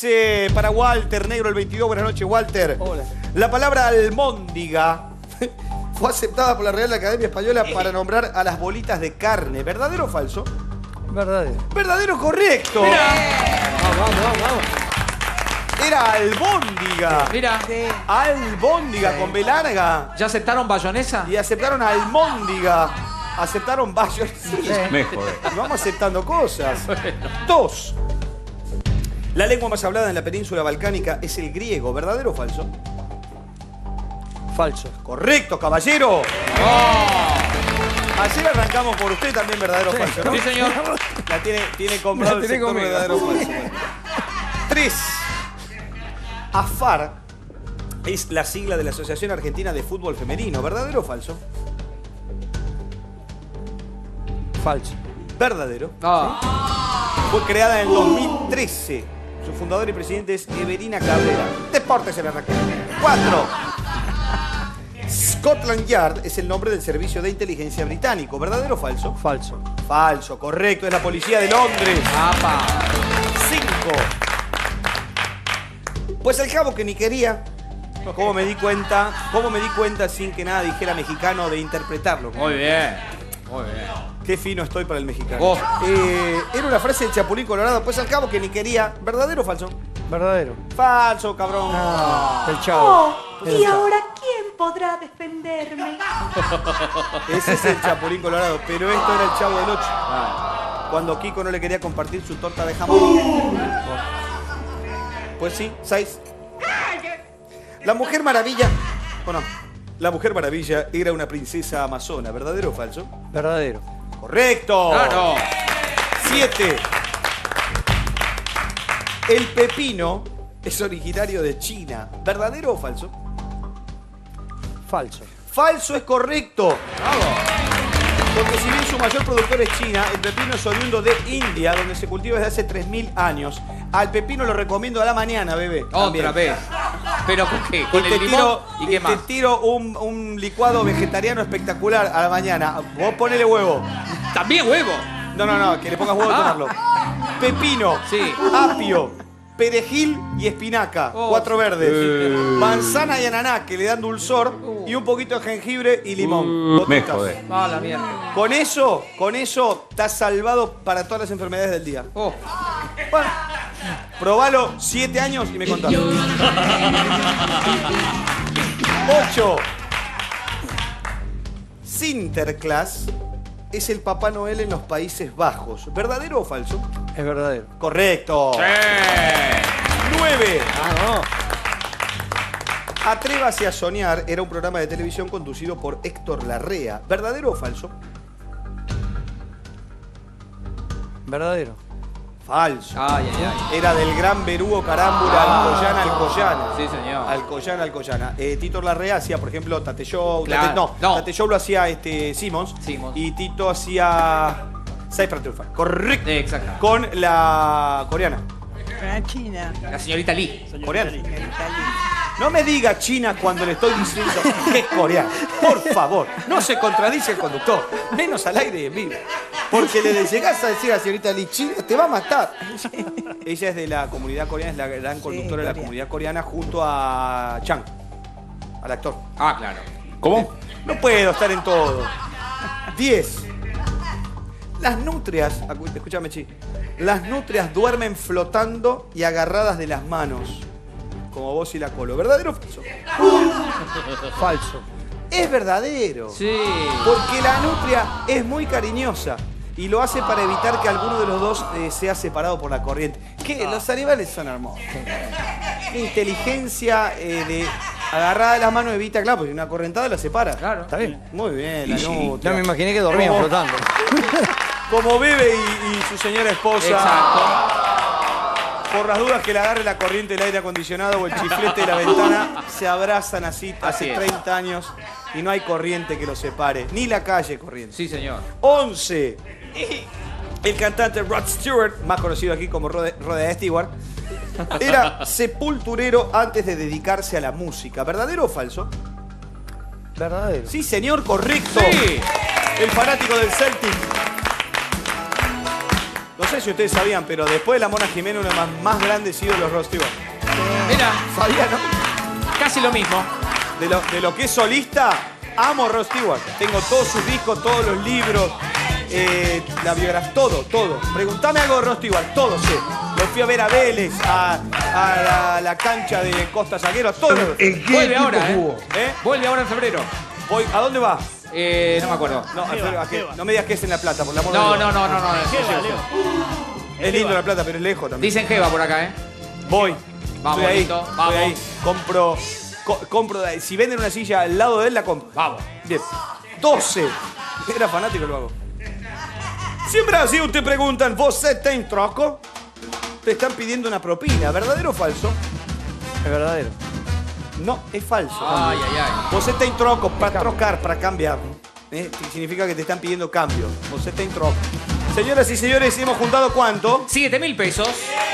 Dice para Walter Negro el 22. Buenas noches, Walter. Hola. La palabra almóndiga fue aceptada por la Real Academia Española para nombrar a las bolitas de carne. ¿Verdadero o falso? Verdadero. Verdadero, correcto. Vamos. Era albóndiga. Mira, Albóndiga con B larga. ¿ya aceptaron bayonesa? Y aceptaron almóndiga. Aceptaron bayonesa. Sí. Mejor. Vamos aceptando cosas. 2. La lengua más hablada en la península balcánica es el griego. ¿Verdadero o falso? Falso. Correcto, caballero. Ayer arrancamos por usted también, verdadero o falso, ¿no? Sí, señor. La tiene comprado el sector conmigo. verdadero o falso. 3. AFAR es la sigla de la Asociación Argentina de Fútbol Femenino. ¿Verdadero o falso? Falso. Verdadero. Ah. Fue creada en el 2013. Su fundador y presidente es Everina Cabrera. Deportes en la raqueta. 4. Scotland Yard es el nombre del servicio de inteligencia británico. ¿Verdadero o falso? Falso. Falso, correcto. Es la policía de Londres. Apa. 5. Pues el cabo que ni quería. ¿Cómo me di cuenta sin que nada dijera mexicano de interpretarlo? Muy bien. Muy bien. Qué fino estoy para el mexicano. Oh. Era una frase del Chapulín Colorado. Pues al cabo que ni quería. ¿Verdadero o falso? Verdadero. Falso, cabrón. El chavo. ¿Y ahora quién podrá defenderme? Ese es el Chapulín Colorado. Pero esto era el Chavo del 8. Cuando Kiko no le quería compartir su torta de jamón. Pues sí, 6. La Mujer Maravilla. Bueno, la Mujer Maravilla era una princesa amazona. ¿Verdadero o falso? Verdadero. ¡Correcto! Claro. 7. El pepino es originario de China. ¿Verdadero o falso? Falso. Falso es correcto. Porque si bien su mayor productor es China, el pepino es oriundo de India, donde se cultiva desde hace 3000 años. Al pepino lo recomiendo a la mañana, bebé. Otra vez. ¿Pero con qué? ¿Con el limón? ¿Y qué más? Te tiro un licuado vegetariano espectacular a la mañana. Vos ponele huevo. ¿También huevo? No, que le pongas huevo a tomarlo. Pepino, Sí. apio, perejil y espinaca, 4 verdes. Manzana y ananá, que le dan dulzor, y un poquito de jengibre y limón. Vos Me tocas. jodé. Ah, la mierda. Con eso estás salvado para todas las enfermedades del día. Oh. Bueno, probalo 7 años y me contás. 8. Sinterklaas es el Papá Noel en los Países Bajos. ¿Verdadero o falso? Es verdadero. Correcto. 9. No. Atrévase a soñar era un programa de televisión conducido por Héctor Larrea. ¿Verdadero o falso? Verdadero. Falso. Ay, ay, ay. Era del gran Berúo Carámbula, Alcoyana. Sí, señor. Alcoyana. Tito Larrea hacía, por ejemplo, Tate Show. Claro. Tate Show lo hacía Simmons. Y Tito hacía 6 para triunfar. Correcto. Exacto. Con la coreana. La China. La señorita Lee. Coreana. No me diga China cuando le estoy diciendo que es coreana. Por favor, no se contradice el conductor. Menos al aire y en vivo. Porque le llegás a decir a la señorita Lee, China te va a matar. Ella es de la comunidad coreana, es la gran conductora de la comunidad coreana junto a Chang, al actor. Ah, claro. ¿Cómo? No puedo estar en todo. 10. Las nutrias, escúchame, Chi. Las nutrias duermen flotando y agarradas de las manos. Como vos y la Colo. ¿Verdadero o falso? Falso. Es verdadero. Sí. Porque la nutria es muy cariñosa. Y lo hace para evitar que alguno de los dos sea separado por la corriente. ¿Qué? Los animales son hermosos. La inteligencia de agarrada de las manos evita, claro, porque una correntada la separa. Claro. ¿Está bien? Muy bien, la nutria. Ya me imaginé que dormían Como- flotando. Como Bebe y su señora esposa. Exacto. Por las dudas que le agarre la corriente del aire acondicionado o el chiflete de la ventana, se abrazan así Así hace es. 30 años y no hay corriente que los separe. Ni la calle corriente. Sí, señor. 11. El cantante Rod Stewart, más conocido aquí como Rod Stewart, era sepulturero antes de dedicarse a la música. ¿Verdadero o falso? Verdadero. Sí, señor, correcto. Sí. El fanático del Celtic. No sé si ustedes sabían, pero después de la Mona Jiménez, uno de los más grandes ídolos Rod Stewart. Mira, ¿Sabía, no? casi lo mismo. De lo que es solista, amo a Rod Stewart. Tengo todos sus discos, todos los libros, la biografía, todo. Preguntame algo de Rod Stewart, todo sé. Lo fui a ver a Vélez, a la cancha de Costa Salguero, todo. Vuelve ahora, Vuelve ahora en febrero. ¿A dónde va? No me acuerdo. No, no me digas que es en La Plata, por la amor de No, Dios. no. Es lindo La Plata, pero es lejos también. Dicen Jeva por acá, Voy. Vamos, Estoy ahí. listo, Estoy vamos. ahí. Compro de ahí. Si venden una silla al lado de él, la compro. Vamos. Bien. 12. Era fanático, lo hago. Si en Brasil te preguntan, ¿você tem troco? Te están pidiendo una propina. ¿Verdadero o falso? Es verdadero. No, es falso. Ay. Você tem troco para trocar, para cambiar. Significa que te están pidiendo cambio. Você tem troco. Señoras y señores, hemos juntado ¿cuánto? 7.000 pesos.